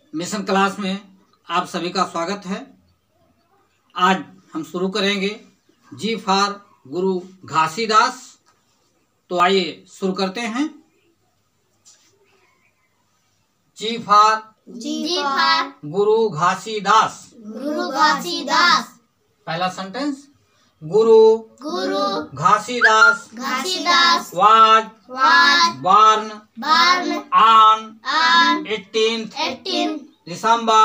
Mission class में आप सभी का स्वागत है। आज हम शुरू करेंगे जी फॉर गुरु घासीदास। तो आइए शुरू करते हैं। जी फॉर गुरु घासीदास। पहला sentence, Guru Ghasidas was born on 18th December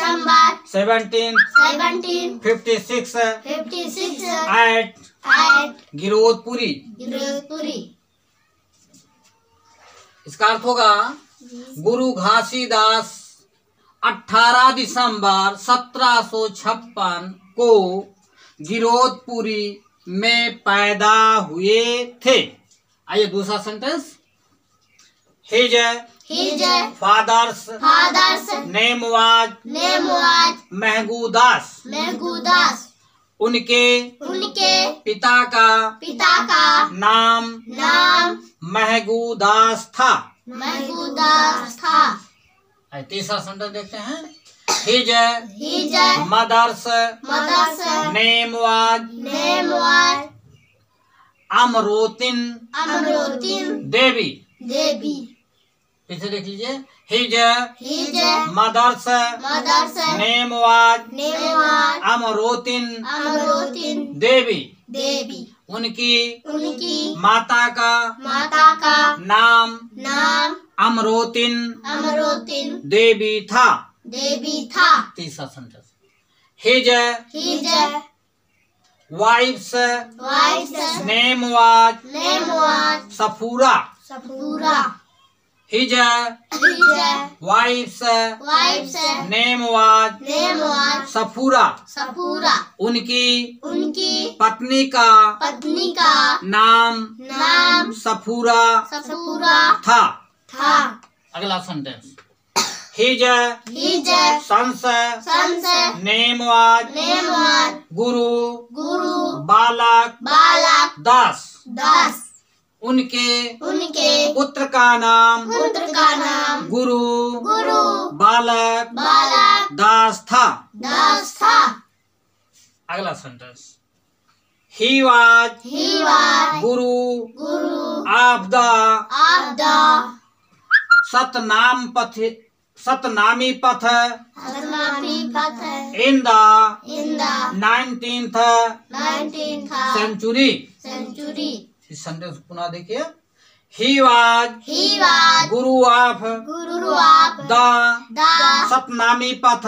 1756 at Giraudpuri. इसका अर्थ होगा गुरु घासीदास 18 दिसंबर 1756 को गिरोधपुरी में पैदा हुए थे। आइए दूसरा sentence, his father's name was Mahgudas. उनके पिता का नाम महगूदास था। तीसरा सेंटेंस देखते हैं, his mother's name was Amrotin Devi. फिर देख लीजिए, his mother's name was Amrotin Devi. उनकी माता का नाम अमरोतिन देवी था। तीसरा sentence, his wife's name was Safura. His wife's name was Safura. उनकी पत्नी का नाम सफूरा था। अगला sentence, his son's name was Guru Balak दास। उनके पुत्र का नाम गुरु बालक दास था। अगला sentence, he was guru of the Satnami path in the 19th century. इस सेंटेंस पुनः देखिए, he was guru of the Satnami path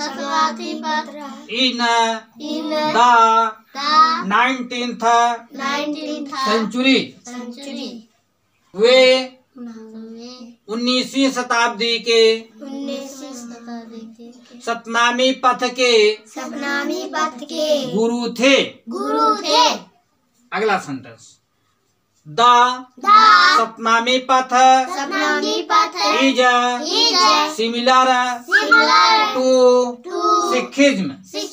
in the 19th century. वे 19वीं शताब्दी के सतनामी पथ के गुरु थे। अगला सेंटेंस, द सतनामी पथ इज सिमिलर टू सिखिज्म।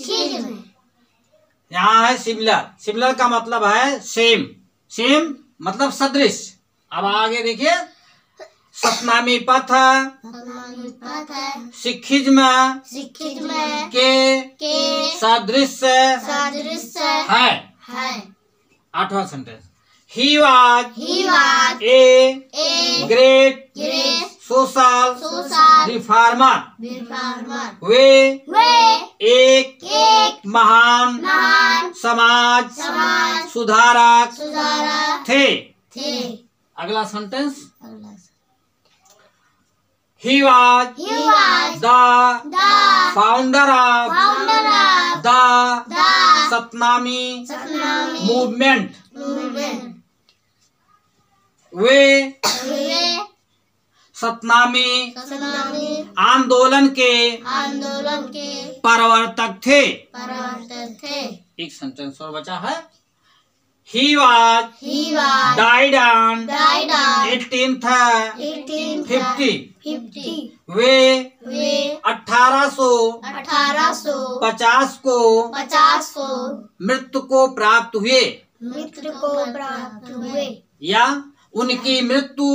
यहाँ है सिमिलर का मतलब है सेम मतलब सदृश। अब आगे देखिए, सतनामी पथ सिखिज्म के सदृश है। 8वां sentence, he was a great social reformer. वे एक महान समाज सुधारक थे। अगला sentence, he was the founder of the Satnami movement. वे सतनामी आंदोलन के प्रवर्तक थे। एक सेंटेंस और बचा है, he was died on 1850। वे 1850 को मृत्यु को प्राप्त हुए या उनकी मृत्यु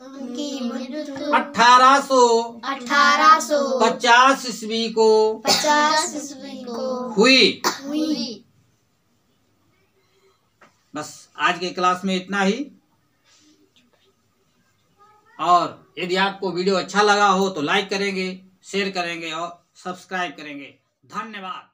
1850 ईस्वी को हुई। बस आज के क्लास में इतना ही। और यदि आपको वीडियो अच्छा लगा हो तो लाइक करेंगे, शेयर करेंगे और सब्सक्राइब करेंगे। धन्यवाद।